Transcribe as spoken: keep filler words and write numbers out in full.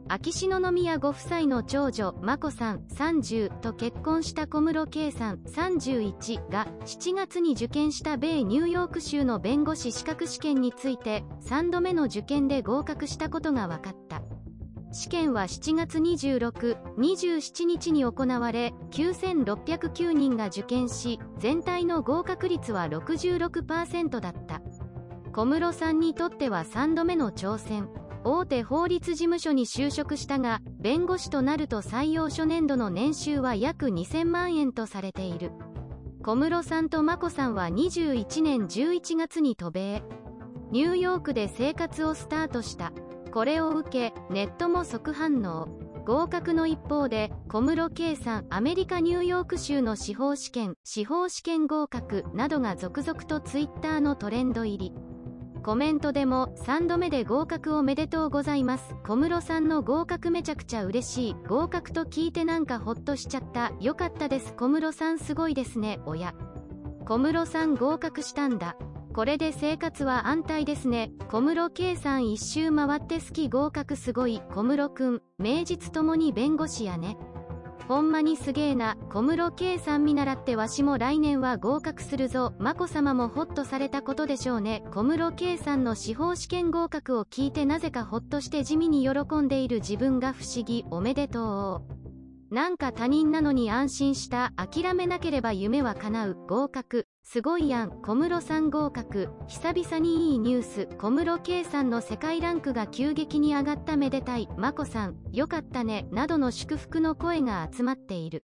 秋篠宮ご夫妻の長女眞子さんさんじゅうと結婚した小室圭さんさんじゅういちがしちがつに受験した米ニューヨーク州の弁護士資格試験についてさんどめの受験で合格したことが分かった。試験はしちがつにじゅうろく、にじゅうしちにちに行われ、きゅうせんろっぴゃくきゅうにんが受験し、全体の合格率は ろくじゅうろくパーセント だった。小室さんにとってはさんどめの挑戦。大手法律事務所に就職したが、弁護士となると採用初年度の年収は約にせんまんえんとされている。小室さんと眞子さんはにじゅういちねんじゅういちがつに渡米。ニューヨークで生活をスタートした。これを受け、ネットも即反応。合格の一方で、小室圭さん、アメリカニューヨーク州の司法試験、司法試験合格などが続々とツイッターのトレンド入り。コメントでも、さんどめで合格おめでとうございます。小室さんの合格めちゃくちゃ嬉しい。合格と聞いてなんかほっとしちゃった。よかったです。小室さんすごいですね。おや。小室さん合格したんだ。これで生活は安泰ですね。小室圭さん一周回って好き合格すごい。小室くん、名実ともに弁護士やね。ほんまにすげーな。小室圭さん見習ってわしも来年は合格するぞ。眞子さまもホッとされたことでしょうね。小室圭さんの司法試験合格を聞いてなぜかホッとして地味に喜んでいる自分が不思議。おめでとう。なんか他人なのに安心した。諦めなければ夢は叶う。合格。すごいやん。小室さん合格。久々にいいニュース。小室圭さんの世界ランクが急激に上がっためでたい。眞子さん、よかったね。などの祝福の声が集まっている。